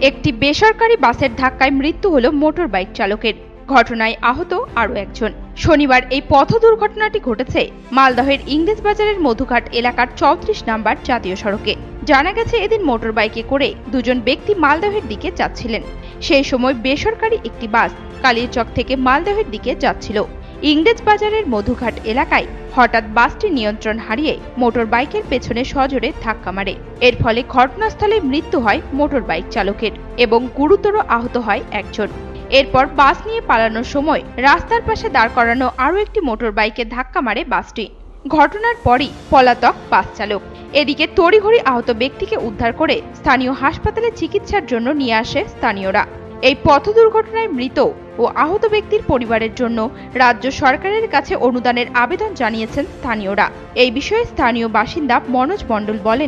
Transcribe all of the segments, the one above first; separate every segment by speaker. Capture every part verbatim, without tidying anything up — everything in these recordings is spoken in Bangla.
Speaker 1: একটি বেসরকারি বাসের ধাক্কায় মৃত্যু হলো মোটর বাইক চালকের। ঘটনায় আহত আরও একজন। শনিবার এই পথ দুর্ঘটনাটি ঘটেছে মালদহের ইংরেজবাজারের মধুঘাট এলাকার চৌত্রিশ নম্বর জাতীয় সড়কে। জানা গেছে, এদিন মোটর বাইকে করে দুজন ব্যক্তি মালদহের দিকে যাচ্ছিলেন। সেই সময় বেসরকারি একটি বাস কালিয়াচক থেকে মালদহের দিকে যাচ্ছিল। ইংরেজবাজারের মধুঘাট এলাকায় হঠাৎ বাসটি নিয়ন্ত্রণ হারিয়ে মোটর বাইকের পেছনে সজোরে ধাক্কা মারে। এর ফলে ঘটনাস্থলে মৃত্যু হয় মোটর বাইক চালকের এবং গুরুতর আহত হয় একজন। এরপর বাস নিয়ে পালানোর সময় রাস্তার পাশে দাঁড় করানো আরও একটি মোটর বাইকে ধাক্কা মারে বাসটি। ঘটনার পরই পলাতক বাস চালক। এদিকে তড়িঘড়ি আহত ব্যক্তিকে উদ্ধার করে স্থানীয় হাসপাতালে চিকিৎসার জন্য নিয়ে আসে স্থানীয়রা। এই পথ দুর্ঘটনায় মৃত ও আহত ব্যক্তির পরিবারের জন্য রাজ্য সরকারের কাছে অনুদানের আবেদন জানিয়েছেন স্থানীয়রা। এই বিষয়ে স্থানীয় বাসিন্দা মনোজ মণ্ডল বলেন,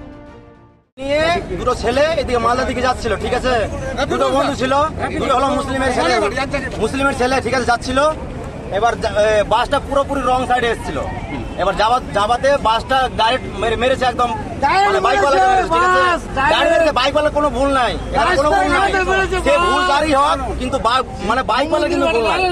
Speaker 2: নিয়ে দুটো ছেলে এদিকে মালদা দিকে যাচ্ছিল, ঠিক আছে। দুটো বন্ধু ছিল, দুটো হলো মুসলিমের ছেলে মুসলিমের ছেলে ঠিক আছে, যাচ্ছিল। এবার বাসটা পুরোপুরি রং সাইডে এসেছিল। এবার যাবাতে বাসটা ডাইরেক্ট মেরেছে একদম, মানে বাইকওয়ালা বাইকওয়ালার কোনো ভুল নাই, কোনো ভুল নাই। সে ভুল গাড়ি হোক, কিন্তু মানে বাইকওয়ালা কিন্তু ভুল নাই।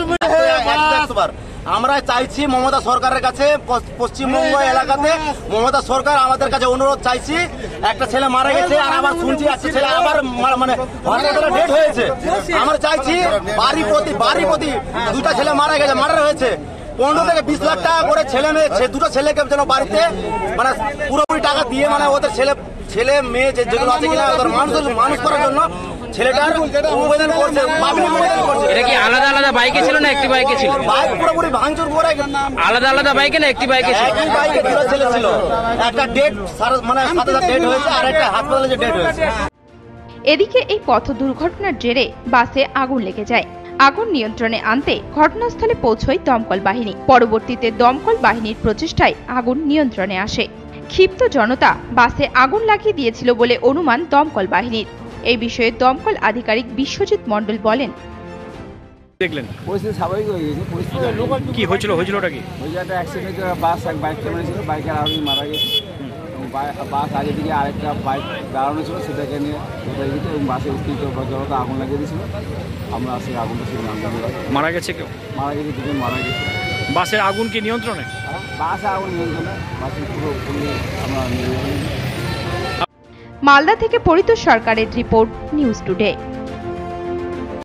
Speaker 2: আমরা চাইছি মমতা সরকারের কাছে, পশ্চিমবঙ্গ এলাকাতে মমতা সরকার আমাদের কাছে অনুরোধ চাইছি। একটা ছেলে মারা গেছে, আর আবার শুনছি একটা ছেলে আবার মানে হসপিটালে ডেথ হয়েছে। আমরা চাইছি বাড়ি প্রতি বাড়ি প্রতি দুটা ছেলে মারা গেছে, মার্ডার হয়েছে। পনেরো থেকে বিশ লাখ টাকা করে ছেলে মেয়ে দুটো ছেলেকে যেন বাড়িতে মানে পুরোপুরি টাকা দিয়ে মানে ওদের ছেলে ছেলে মেয়ে যেগুলো আছে কিনা ওদের মানুষ মানুষ করার জন্য ছেলেটার আবেদন করছে।
Speaker 3: এটা কি আলাদা আলাদা বাইকে ছিল না একটি বাইকে ছিল?
Speaker 2: বাইক পুরোপুরি ভাঙচুর করে
Speaker 3: আলাদা আলাদা বাইকে না একটি বাইকে ছিল?
Speaker 2: একই বাইকে দুটো ছেলে ছিল, একটা ডেট মানে সাথে সাথে ডেট হয়েছে আর একটা হাসপাতালে যে ডেট হয়েছে।
Speaker 1: এদিকে এই পথ দুর্ঘটনার জেরে বাসে আগুন লেগে যায়। আগুন নিয়ন্ত্রণে আনতে ঘটনাস্থলে পৌঁছয় দমকল বাহিনী। পরবর্তীতে দমকল বাহিনীর প্রচেষ্টায় আগুন নিয়ন্ত্রণে আসে। ক্ষিপ্ত জনতা বাসে আগুন লাগিয়ে দিয়েছিল বলে অনুমান দমকল বাহিনীর। এই বিষয়ে দমকল আধিকারিক বিশ্বজিৎ মণ্ডল বলেন,
Speaker 4: দেখলেন
Speaker 5: পরিস্থিতি স্বাভাবিক হয়ে গেছে। পরিস্থিতি
Speaker 4: কি হয়েছিল হয়েছিলটা কি?
Speaker 5: ওই যে একটা অ্যাক্সিডেন্ট বাস এক বাইক ক্যামেরা ছিল, বাইকের আরোহী মারা গেছে। বাস আগে দিকে আরেকটা বাইক দাঁড়ানো ছিল, সেটাকে নিয়ে উঠে গেছে এবং বাসে উত্তীর্ণ জনতা আগুন লাগিয়ে দিয়েছিল। আমরা আসলে আগুনটা ছিল
Speaker 4: মারা গেছে কেউ?
Speaker 5: মারা গেছে দুজন মারা গেছে।
Speaker 4: বাসের আগুন কি নিয়ন্ত্রণে?
Speaker 5: বাসে আগুন নিয়ন্ত্রণে, বাসের পুরো আমরা নিয়ে।
Speaker 1: মালদা থেকে পরিতোষ সরকারের রিপোর্ট, নিউজ টুডে।